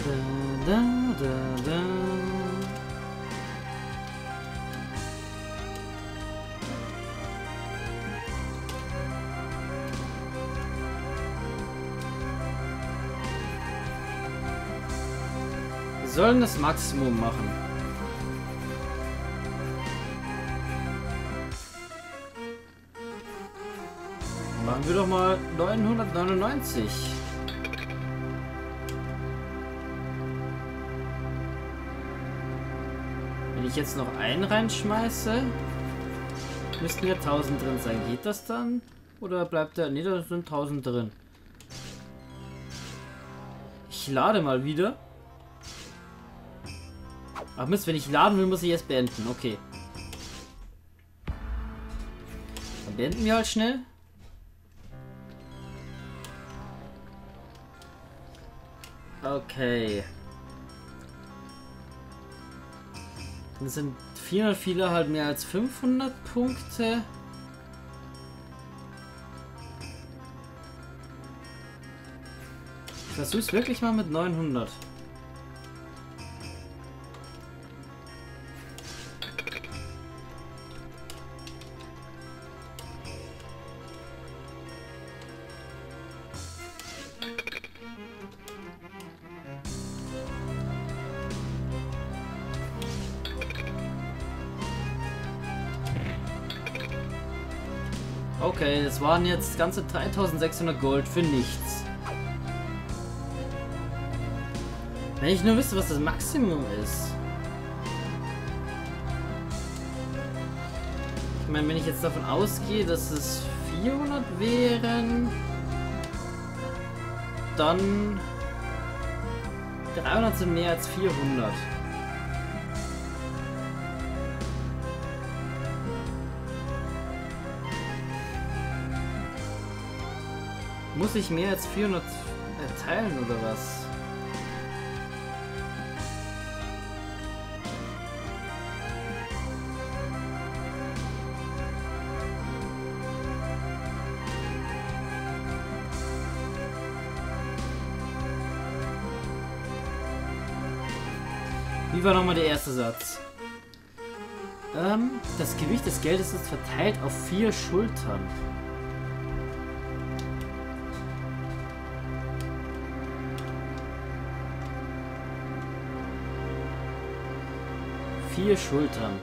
Da, da, da. Wir sollen das Maximum machen. Machen wir doch mal 999. Wenn ich jetzt noch einen reinschmeiße, müssten ja 1000 drin sein. Geht das dann? Oder bleibt da? Ne, da sind 1000 drin. Ich lade mal wieder. Ach Mist, wenn ich laden will, muss ich erst beenden. Okay. Dann beenden wir halt schnell. Okay. Dann sind 400 viele halt mehr als 500 Punkte. Ich versuch's wirklich mal mit 900. Okay, das waren jetzt ganze 3600 Gold für nichts. Wenn ich nur wüsste, was das Maximum ist. Ich meine, wenn ich jetzt davon ausgehe, dass es 400 wären, dann 300 sind mehr als 400. Muss ich mehr als 400 teilen oder was? Wie war nochmal der erste Satz? Das Gewicht des Geldes ist verteilt auf 4 Schultern. Vier Schultern.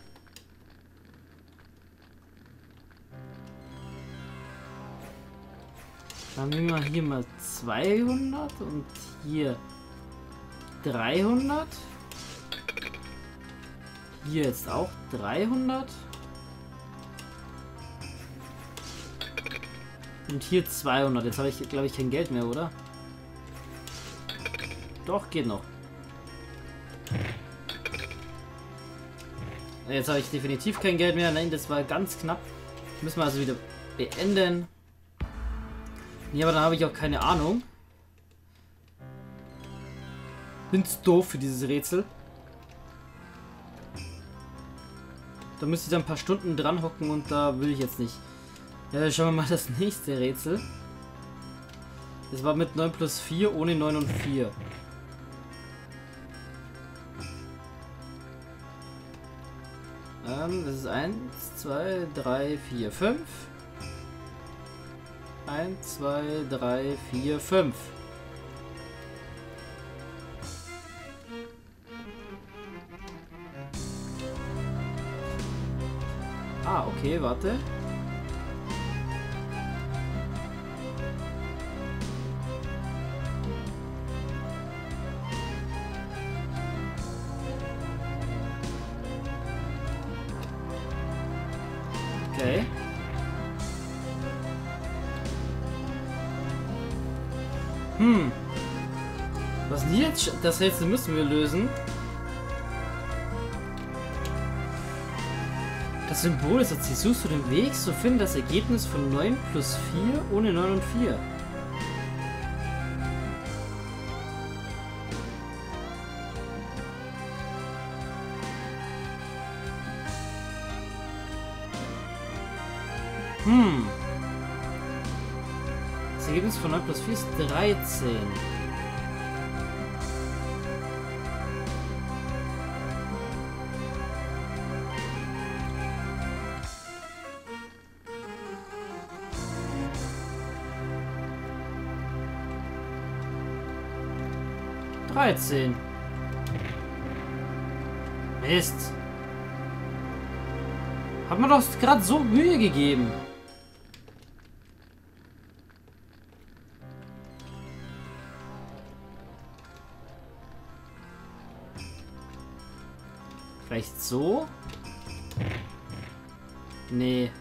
Dann nehmen wir hier mal 200 und hier 300. Hier jetzt auch 300. Und hier 200. Jetzt habe ich, glaube ich, kein Geld mehr, oder? Doch, geht noch. Jetzt habe ich definitiv kein Geld mehr. Nein, das war ganz knapp. Müssen wir also wieder beenden. Ja, aber dann habe ich auch keine Ahnung. Bin's doof für dieses Rätsel. Da müsste ich dann ein paar Stunden dran hocken und da will ich jetzt nicht. Ja, schauen wir mal das nächste Rätsel. Das war mit 9 plus 4 ohne 9 und 4. Das ist 1, 2, 3, 4, 5. 1, 2, 3, 4, 5. Ah, okay, warte. Okay. Was denn jetzt? Das Rätsel müssen wir lösen. Das Symbol ist jetzt, suchst du den Weg, so finde das Ergebnis von 9 plus 4 ohne 9 und 4. Das Ergebnis von 9 plus 4 ist 13. 13. Mist. Hat man doch gerade so Mühe gegeben. Vielleicht so? Nee.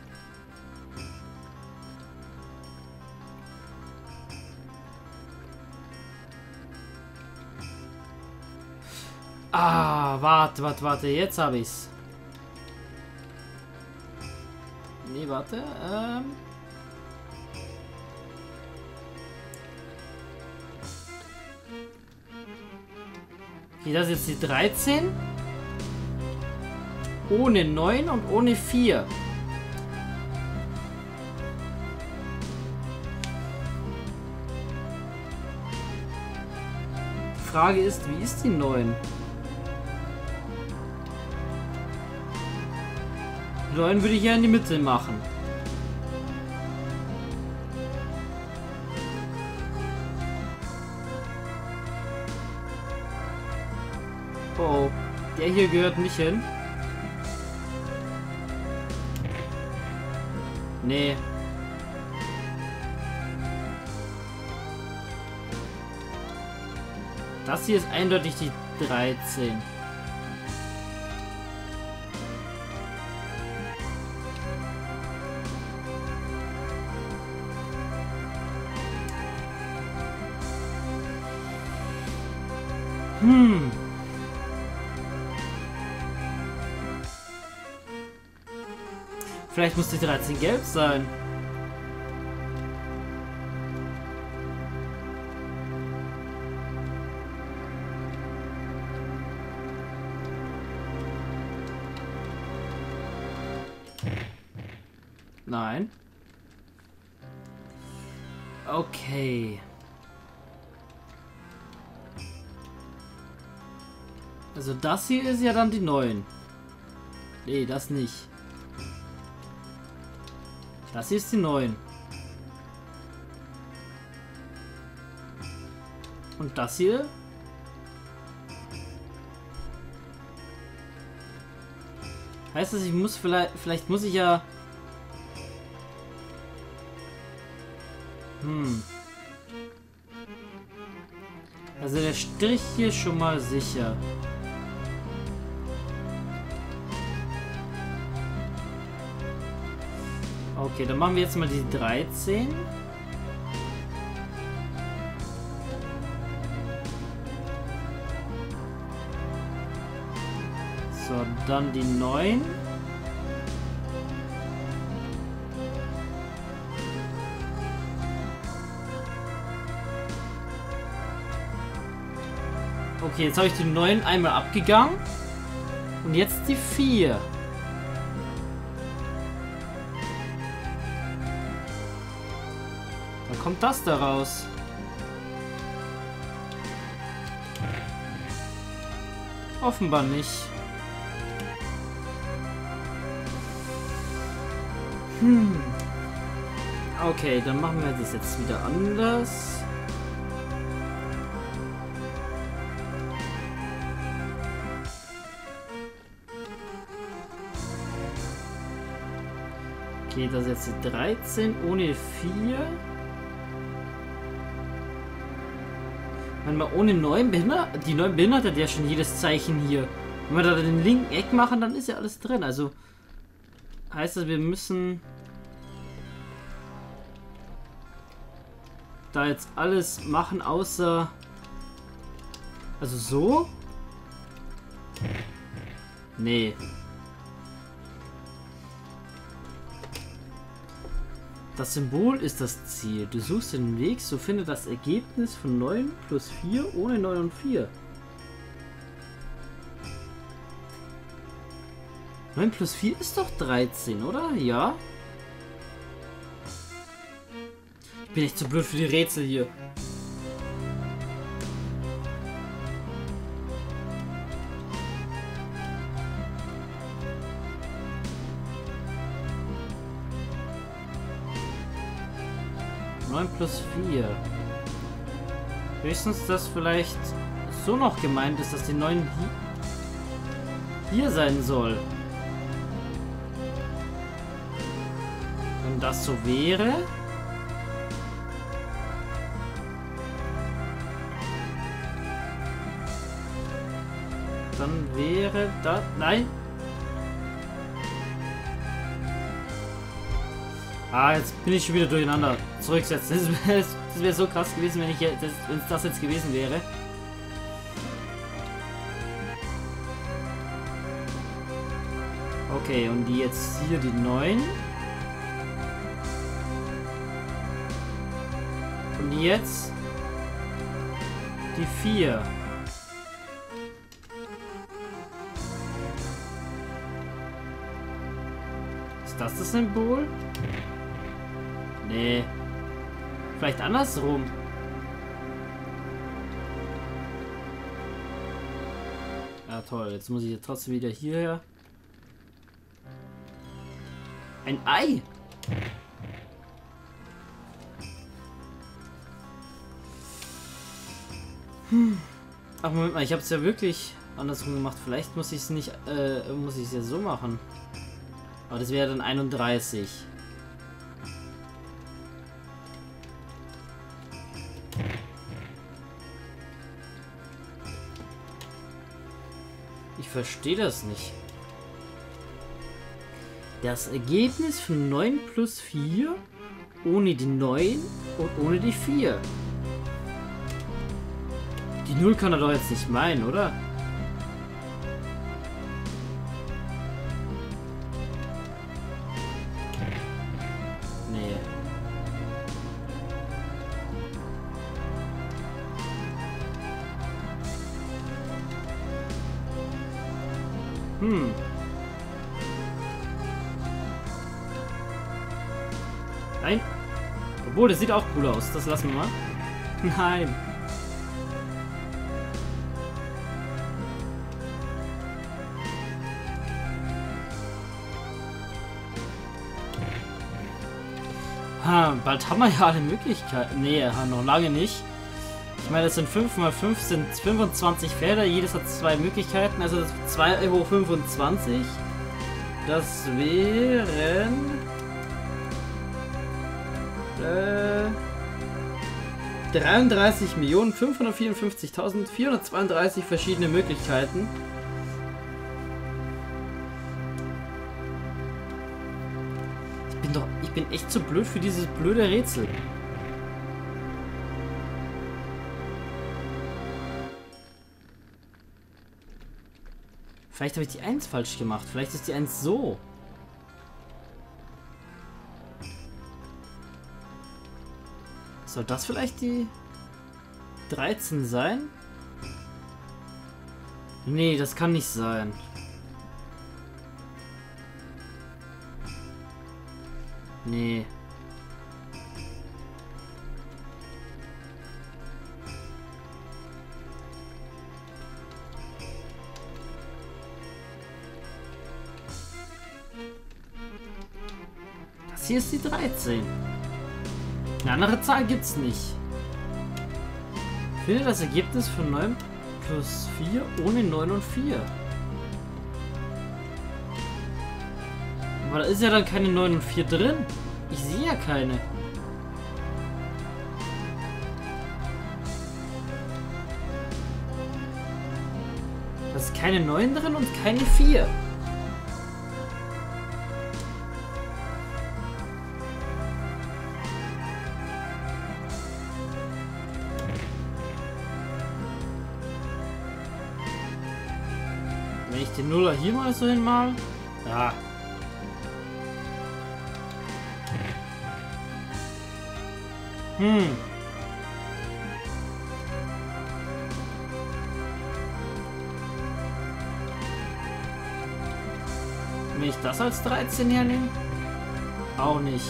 Ah, warte, jetzt habe ich's. Nee, warte, okay, das ist jetzt die 13. Ohne 9 und ohne 4. Die Frage ist, wie ist die 9? Die 9 würde ich ja in die Mitte machen. Oh, der hier gehört nicht hin. Nee. Das hier ist eindeutig die 13. Vielleicht muss die 13 gelb sein. Nein. Okay. Also das hier ist ja dann die 9. Nee, das nicht. Das hier ist die 9. Und das hier? Heißt das, ich muss vielleicht muss ich ja... Also der Strich hier schon mal sicher. Okay, dann machen wir jetzt mal die 13. So, dann die 9. Okay, jetzt habe ich die 9 einmal abgegangen. Und jetzt die 4. Dann kommt das da raus. Offenbar nicht. Okay, dann machen wir das jetzt wieder anders. Okay, das ist jetzt die 13 ohne 4. Manchmal ohne 9 behindert. Die 9 behindert ja schon jedes Zeichen hier. Wenn wir da den linken Eck machen, dann ist ja alles drin. Also heißt das, wir müssen da jetzt alles machen, außer... Also so? Nee. Das Symbol ist das Ziel. Du suchst den Weg, so finde das Ergebnis von 9 plus 4 ohne 9 und 4. 9 plus 4 ist doch 13, oder? Ja. Ich bin echt zu blöd für die Rätsel hier. Plus 4. Höchstens das vielleicht so noch gemeint ist, dass die 9 hier sein soll. Wenn das so wäre... Dann wäre das... Nein! Ah, jetzt bin ich schon wieder durcheinander. Zurücksetzen. Das wäre so krass gewesen, wenn es das jetzt gewesen wäre. Okay, und die jetzt hier die 9. Und jetzt die 4. Ist das das Symbol? Nee. Vielleicht andersrum. Ja, toll. Jetzt muss ich jetzt trotzdem wieder hierher. Ein Ei! Ach, Moment mal. Ich habe es ja wirklich andersrum gemacht. Vielleicht muss ich es nicht... muss ich es ja so machen. Aber das wäre dann 31. Ich verstehe das nicht. Das Ergebnis von 9 plus 4 ohne die 9 und ohne die 4. Die 0 kann er doch jetzt nicht meinen, oder? Nee. Nein. Obwohl, das sieht auch cool aus. Das lassen wir mal. Nein. Ha, bald haben wir ja alle Möglichkeiten. Nee, noch lange nicht. Ich meine, das sind 5 mal 5 sind 25 Felder. Jedes hat 2 Möglichkeiten. Also 2 hoch 25. Das wären... 33.554.432 verschiedene Möglichkeiten. Ich bin echt zu blöd für dieses blöde Rätsel. Vielleicht habe ich die 1 falsch gemacht. Vielleicht ist die 1 so. Soll das vielleicht die 13 sein? Nee, das kann nicht sein. Nee. Das hier ist die 13. Eine andere Zahl gibt's nicht. Finde das Ergebnis von 9 plus 4 ohne 9 und 4. Aber da ist ja dann keine 9 und 4 drin. Ich sehe ja keine. Da ist keine 9 drin und keine 4. Wenn ich den Nuller hier mal so hinmal. Ja. Wenn ich das als 13 hernehme? Auch nicht.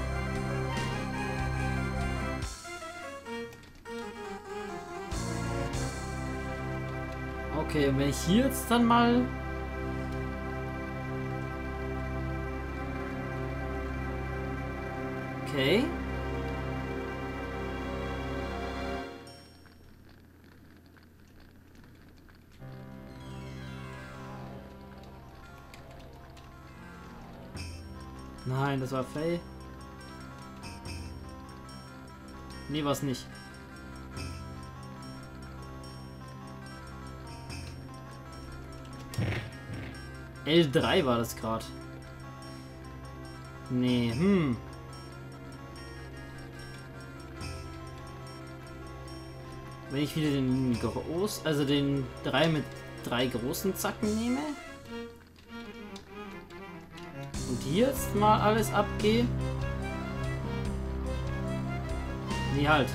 Okay, und wenn ich hier jetzt dann mal... Okay. Nein, das war Faye. Nee, war's nicht. L3 war das gerade. Nee, Wenn ich wieder den also den 3 mit 3 großen Zacken nehme. Und hier jetzt mal alles abgehe. Nee, halt.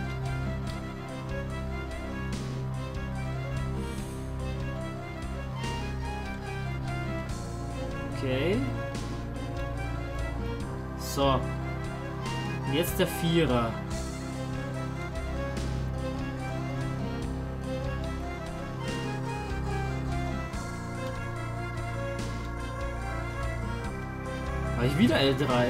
Okay. So. Und jetzt der Vierer. Habe ich wieder L3?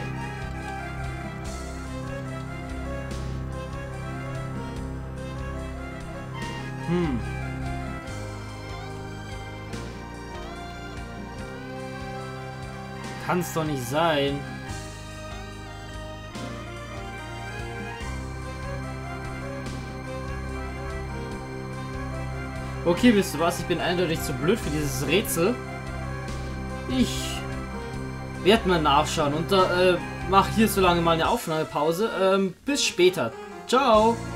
Kann's doch nicht sein. Okay, wisst ihr was? Ich bin eindeutig zu blöd für dieses Rätsel. Ich werde mal nachschauen und mach hier so lange mal eine Aufnahmepause. Bis später. Ciao.